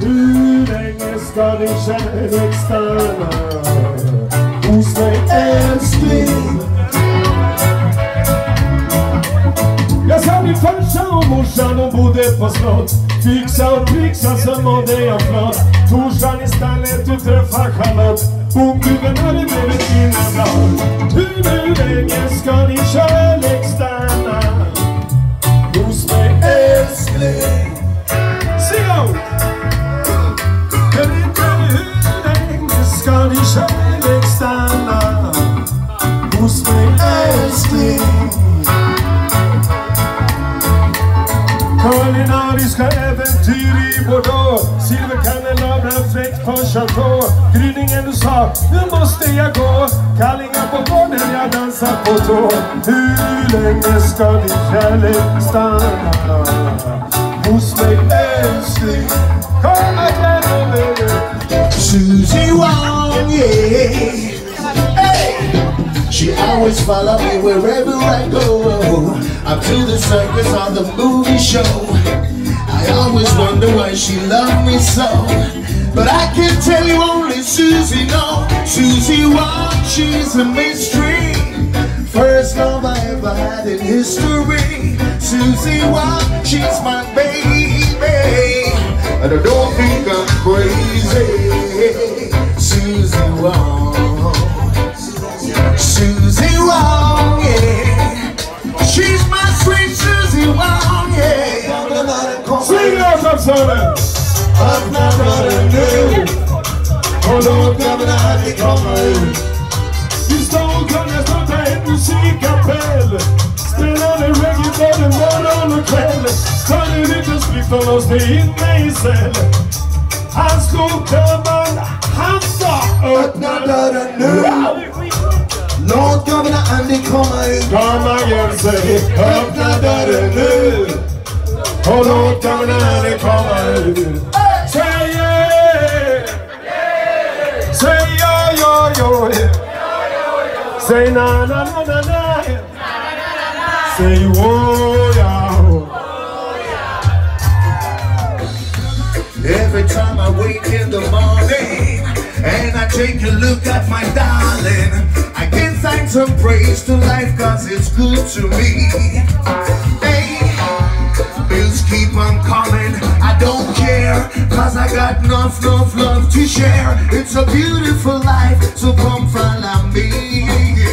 Hur länge ska din kärlek stanna hos mig älskling? Jag sa min farsa och morsan, de bodde på slott. Fixa och trixa så mådde jag flott. Torsdagen i stallet du träffar Charlotte. Bokhuven hade blivit dina blad. Hur länge ska din kärlek stanna hos mig älskling? Sing out! Hur länge ska din kärlek stanna hos mig älskling? Kulinariska äventyr i Bordeaux. Silverkandelabrar fläkt på chateau. Gryningen du sa, nu måste jag gå. Kallingar på gården, jag dansar på tå. Hur länge ska din kärlek stanna hos mig älskling? Kom igen och välj. Susie Wong, yeah. Hey. She always follow me wherever I go. Up to the circus or the movie show. I always wonder why she loved me so. But I can tell you only Susie know. Susie Wong, she's a mystery. First love I ever had in history. Susie Wong, she's my baby. And I don't think I'm crazy. Susie Wong, Susie Wong, yeah. She's my sweet Susie Wong, yeah. Sing out of solen! Öppna dörren nu och låt grabbarna komma ut. I stan kan jag starta ett musikkapell. Spelade reggae både morgon och kväll. Tar du lite splitt och lås dig inne i cell. Han slog dörren, han sa Öppna dörren nu. Låt grabbarna aldrig komma ut. Kom igen, säg öppna dörren nu. Och låt grabbarna aldrig komma ut. Säg yeah! Säg ja, ja, ja. Säg na, na, na, na, na. Säg oh, ja. Every time I wake in the morning and I take a look at my darling, I give thanks and praise to life cause it's good to me. Hey, bills keep on coming, I don't care cause I got enough love to share. It's a beautiful life, so come follow me.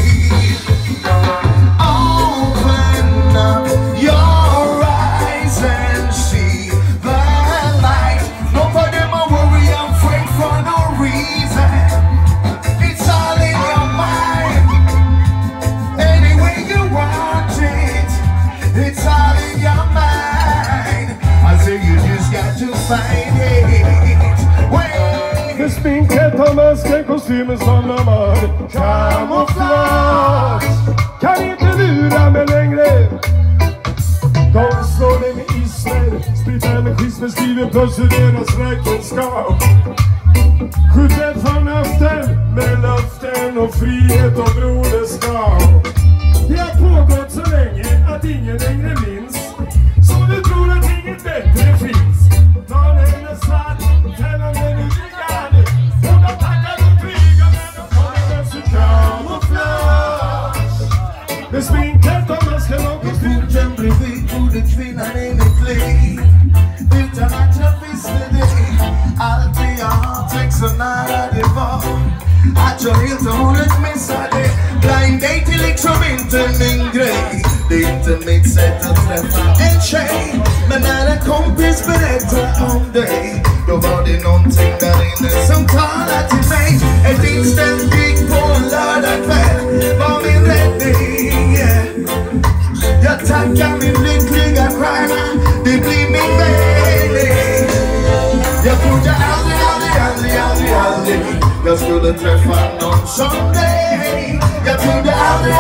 Open up your eyes and see the light. No for them I worry, I'm afraid for no reason. It's all in your mind. Any way you want it, it's all in your mind. I say you just got to find it. Wait. Med sminket och masken, kostymen som de har kamouflage. Kan inte lura mig längre. De slår dig med ismer, spritar med schismer, skriver plus ur deras räkenskap. Skjuter från höften med löften och frihet och broderskap. Det har pågått så länge att ingen längre minns. Så du tror att inget bättre finns. Dagen är svart, tävlan är nu liggande. Och de tackar och krigar men de kommer med sin kamouflage. Med sminket och masken och kostymen bredvid borde kvinnan i mitt liv. Utan att jag visste det. Allt det jag har tänkt så nära det var. Att jag helt och hållet missade. Blind date är liksom inte min grej. Det är inte mitt sätt att träffa en tjej. Men när en kompis berättar om dig, då var det någonting där inne som talade till mig. Ett instant gig på en lördagkväll var min räddning. Jag tackar min lyckliga stjärna, det blir min väg. Jag trodde aldrig jag skulle träffa någon som dig. Jag trodde aldrig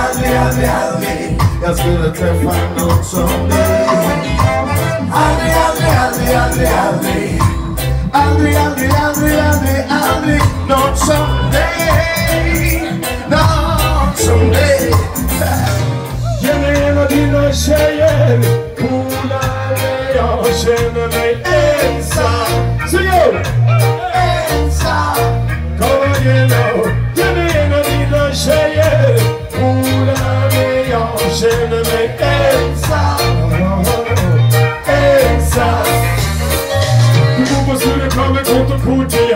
jag skulle träffa någon som dig. Aldrig någon som dig. Någon som dig. Ge mig en av dina tjejer, coolare, jag känner mig ensam. Så mig ensam. Ensam. Du går på Stureplan med kontokort i